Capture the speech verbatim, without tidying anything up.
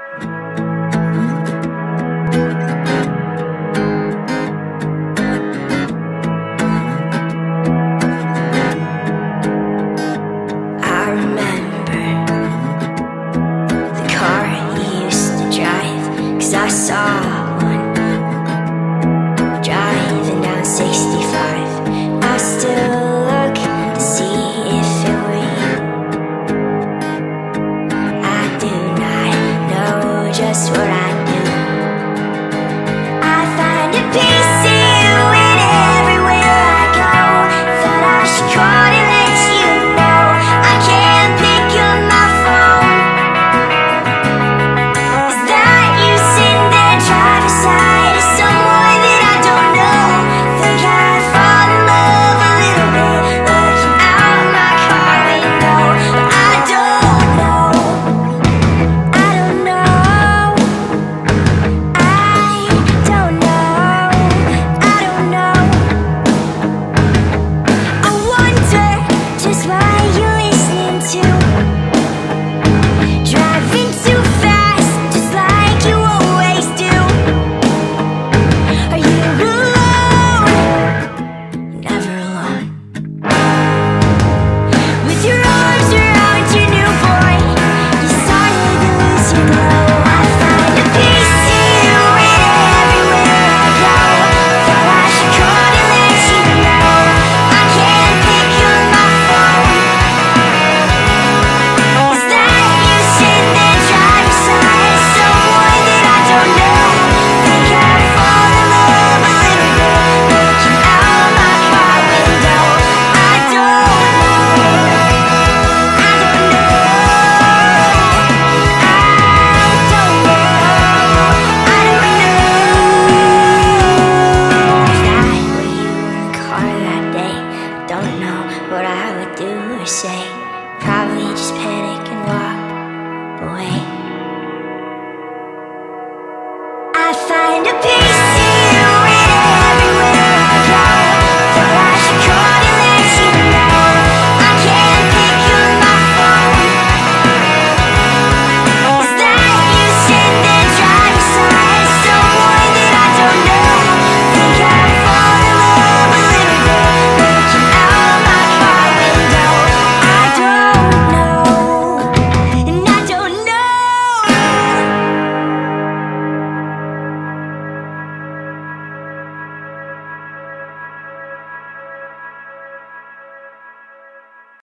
I saw one driving down sixty-five. I still look to see if it were you. I do not know just what I do. I find a piece of you in everywhere I go. Thought I should call to let you know I can't pick up my phone. Is that you sitting there trying to side of someone that I don't know? Think I'd fall in love a little bit looking out my car window, but I don't know. I don't know. I don't know. I don't know. I wonder just what you're listening to. Driving too fast, just like you always do. Are you alone? Never alone. With your arms around your new boy, you started to lose your glow. I find a piece of you in everywhere I go. Thought I should call to let you know I can't pick up my phone. Is that you sitting there trying to side of someone that I don't know? Think I'd fall in love a little bit looking out my car window. I don't know. I don't know. I don't know. I don't know. If I were you in the car that day, don't know what I would do or say. Probably just panic and walk away.